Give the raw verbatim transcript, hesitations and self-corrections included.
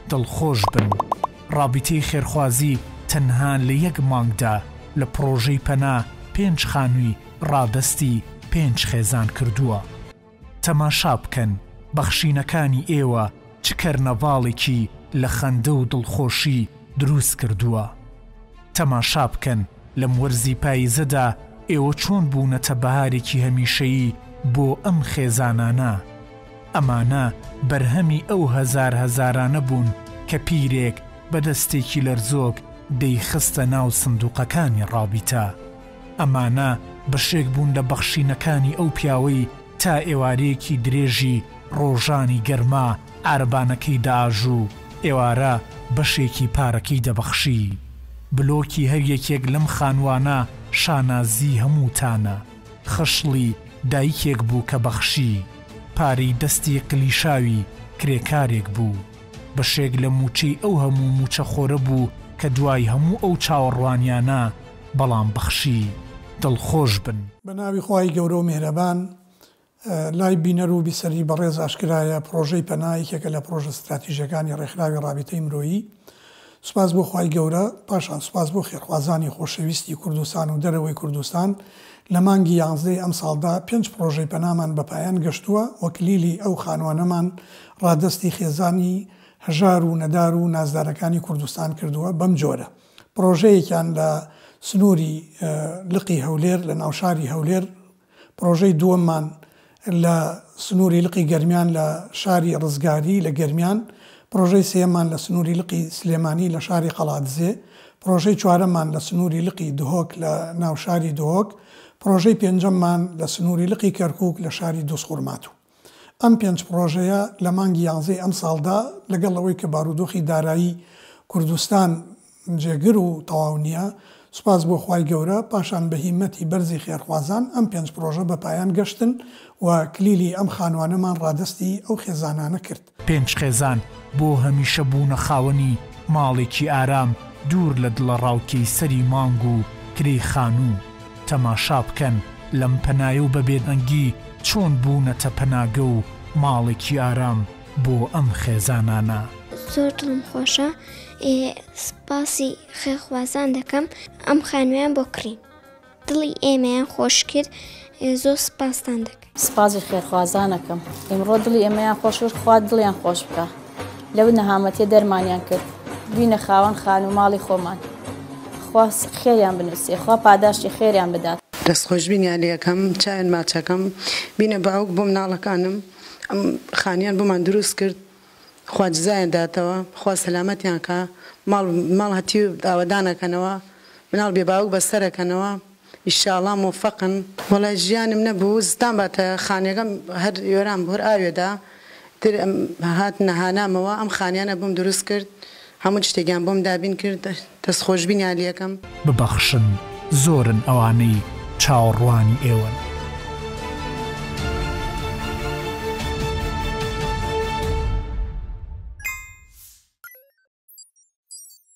دڵخۆش بن. ڕابطەی خێرخوازی تەنها لە یەک مانگدا لە پرۆژەی پەنا پێنج خانووی ڕادەستی پێنج خێزان کردووە. تەماشا بکەن بەخشینەکانی ئێوە چ کەرنەڤاڵێکی لە خەندە و دڵخۆشی دروست کردووە. تەماشا بکەن لەم وەرزی پاییزەدا ئێوە چۆن بوونەتە بەهارێکی هەمیشەیی بۆ ئەم خێزانانە. ئەمانە بەرهەمی ئەو هەزار هەزارانە بوون کە پیرێک بەدەستێکی لەرزۆک دەیخستە ناو سندوقەکانی ڕابیتە. ئەمانە بەشێک بوون لە بەخشینەکانی ئەو پیاوەی تا ئێوارەیەکی درێژی ڕۆژانی گەرما عارەبانەکەی داژوو ئێوارە بەشێکی پارەکەی دەبەخشی. بلۆکی هەر یەکێک لەم خانوانە شانازی هەمووتانە. خشڵی دایکێک بوو کە بەخشی، پارەی دەستی قلیشاوی کرێکارێک بوو. بەشێک لە موچەی ئەو هەموو موچەخۆرە بوو کە دوای هەموو ئەو چاوەڕوانیانە بەڵام بەخشی. دڵخۆش بن. بە ناوی خوای گەورە و میهرەبان. لای بینەر و بیسەری بەڕێز ئاشکرایە پرۆژەی پەنایەکێکە لە پرۆژە استراتیژیەکانی ڕێکخراوی ڕابطەی مرۆیی. سوپاس بۆ خوای گەورە، پاشان سوپاس بۆ خێرخوازانی خۆشەویستی کوردستان و دەرەوەی کوردستان. لە مانگی یانزدەی ئەم ساڵدا پێنج پرۆژەی پەنامان بە پایان گەشتووە و کلیلی ئەو خانوانەمان ڕادەستی خێزانی هەژار و نەدار و نازدارەکانی کوردستان کردووە. بەم جۆرە پرۆژەیەکیان لە سنووری لقی هەولێر لە ناوشاری هەولێر، پرۆژەی دووەممان لە سنووری لقی گەرمیان لە شاری ڕزگاری لە گەرمیان، پرۆژەی سێمان لە سنووری لقی سلێمانی لە شاری قەڵاتزێ، پرۆژەی چوارەمان لە سنووری لقی دهۆک لە ناوشاری دهۆک، پرۆژەی پێنجەممان لە سنووری لقی کەرکووک لە شاری دۆسخورماتوو. ئەم پێنج پرۆژەیە لە مانگی یانزەی ئەم ساڵدا لەگەڵ ئەوەی کە بارودۆخی دارایی کوردستان جێگر و تەواو نییە، سوپاس بۆ خوای گەورە، پاشان بە هیمەتی بەرزی خێرخوازان ئەم پێنج پرۆژە بە پایان گەشتن و کلیلی ئەم خانوانەمان ڕادەستی ئەو خێزانانە کرد. پێنج خێزان بۆ هەمیشە بوونە خاوەنی ماڵێکی ئارام دوور لە دڵە ڕاوکەی سەری مانگ و کرێی خانوو. تەماشا بکەن لەم پەنایە و بە بێدەنگی چۆن بوونەتە پەناگە و ماڵێکی ئارام بۆ ئەم خێزانانە. زۆر دڵم خۆشە، سپاسی خێرخوازان دەکەم ئەم خانوویان بۆ کڕین. دڵی ئێمەیان خۆش کرد، زۆر سپاستان دەکەم. سپاسی خێرخوازانەکەم. ئێمڕۆ دڵی ئێمەیان خۆشوش، خوا دڵیان خۆش بکە. لەو نەهامەتیە دەرمانیان کرد، بینە خاوەن خان و ماڵی خۆمان. خوا خێریان بنووسێ، خوا پاداشتی خێریان بدات. دەستخۆشببینیان لەکەم چاوێن ماچەکەم بینە باوک بۆ مناڵەکانم ئەم خانیان بۆمان دروست کرد. خوا جزایان داتەوە، خوا سەلامەتیان کە ماڵ هەتی داوەدانەکەنەوە، مناڵ بێ باوک بەسەرەکەنەوە. ئیشاڵڵا مۆفەقن. وەڵای ژیانم نەبوو زستان باتە خانەکەم هەر یۆران هەر ئاوێدا هات نەهانامەوە ئەم خانیانە بۆم دروست کرد، هەموو شتێکیان بۆم دابین کرد. دەستخۆشببینیان لەکەم. ببەخشن، زۆرن ئەوانەی چاوەڕوانی ئێوەن.